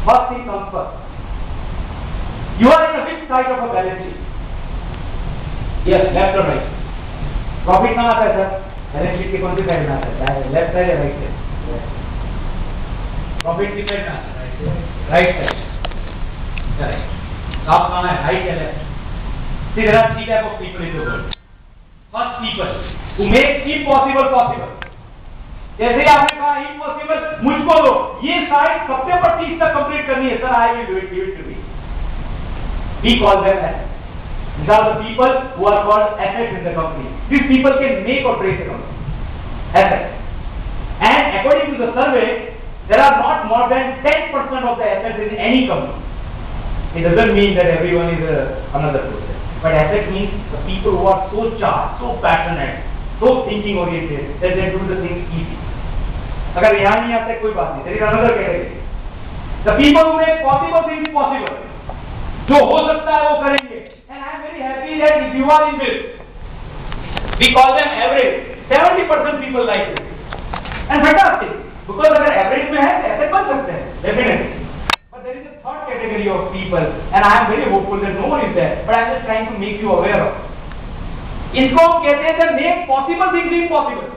first thing comes first. You are in a which side of a balance sheet? Yes, left or right? Profit कहाँ आता है sir? Balance sheet के कौन सी side में आता है? लेफ्ट साइड या राइट साइड? प्रॉफिट की साइड में आता है, राइट साइड. करेक्ट. आप कहाँ है? राइट या left? See, there are three type of people in the world. First people who make impossible possible. जैसे आपने कहा impossible, मुझको दो, ये साइड सबसे पर 30 तक कंप्लीट करनी है, sir I will do it, give it to me. We call them assets. These are the people who are called assets in the company. These people can make or break the company. Assets. And according to the survey, there are not more than 10% of the assets in any company. It doesn't mean that everyone is another person. But asset means the people who are so charged, so passionate, so thinking oriented that they do the things easy. अगर यहाँ नहीं आता कोई बात नहीं. There is another category. The people who make possible things possible. जो हो सकता है वो करेंगे. And I am very happy that if you are in this, we call them average. 70% people like this. And fantastic. Because अगर average में है तो ऐसे बन सकते हैं. Definitely. But there is a third category of people, and I am very hopeful that no one is there. But I am just trying to make you aware of. इसको हम कहते हैं that make possible things impossible.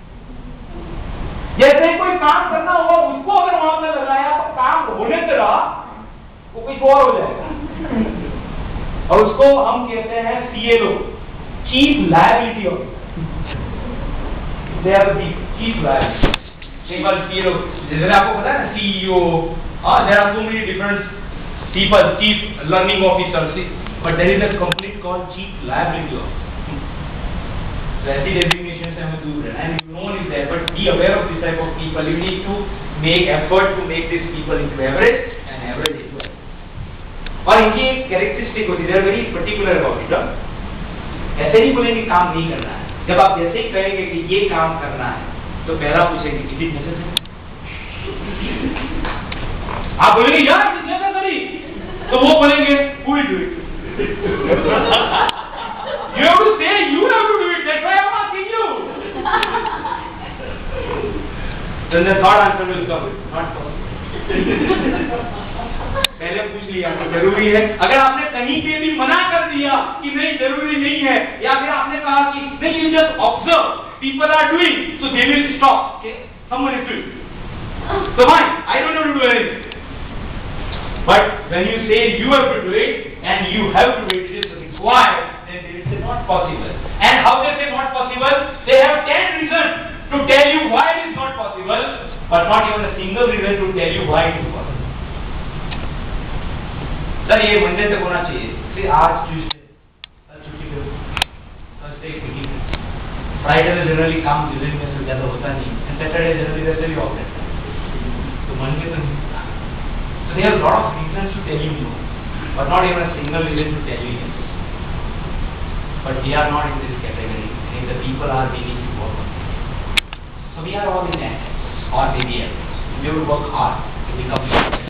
जैसे कोई काम करना हुआ उसको अगर वहां पे लगाया तो काम होने से रहा वो कुछ और हो जाएगा. और उसको हम कहते हैं CLO, Chief Liability Officer. They are the Chief Liability. एक बार CLO, जैसे आपको पता है ना CEO, there are so many different people, Chief Learning Officers, but there is a complete called Chief Liability Officer. So ऐसी designations हमें दूर है, and no one is there, but be aware of this type of people. You need to make effort to make these people into average and average into average. और इनकी एक characteristic होती है, they are very particular about it. ऐसे ही बोलेंगे काम नहीं करना है. जब आप जैसे ही कहेंगे कि ये काम करना है, तो पहला पूछेंगे किसी नजर से. आप बोलेंगे यार किस नजर करी, तो वो बोलेंगे who will do it? You have to say you have to do it. That's why I am asking you. Then the third answer will come. Not possible. पहले पूछ लिया तो जरूरी है. अगर आपने कहीं पे भी मना कर दिया कि नहीं जरूरी नहीं है, या फिर आपने कहा कि नहीं you just observe people are doing, so they will stop. Okay? Someone is doing. So fine, I don't know to do anything. But when you say you have to do it and you have to do it, it is required, then they will say not possible. And how they say not possible? They have 10 reasons to tell you why it is not possible, but not even a single reason to tell you why it is possible. Sir ये Monday तक होना चाहिए. फिर आज Tuesday कल छुट्टी करो, Thursday छुट्टी करो, फ्राइडे में जनरली काम डिलीवरी में से ज़्यादा होता नहीं, एंड सैटरडे जनरली वैसे भी ऑफ रहता है, तो मंडे तो नहीं होता. So there are a lot of reasons to tell you no, but not even a single reason to tell you yes. But we are not in this category. If the people are willing to work on it. So we are all in that, or maybe else. We will work hard to become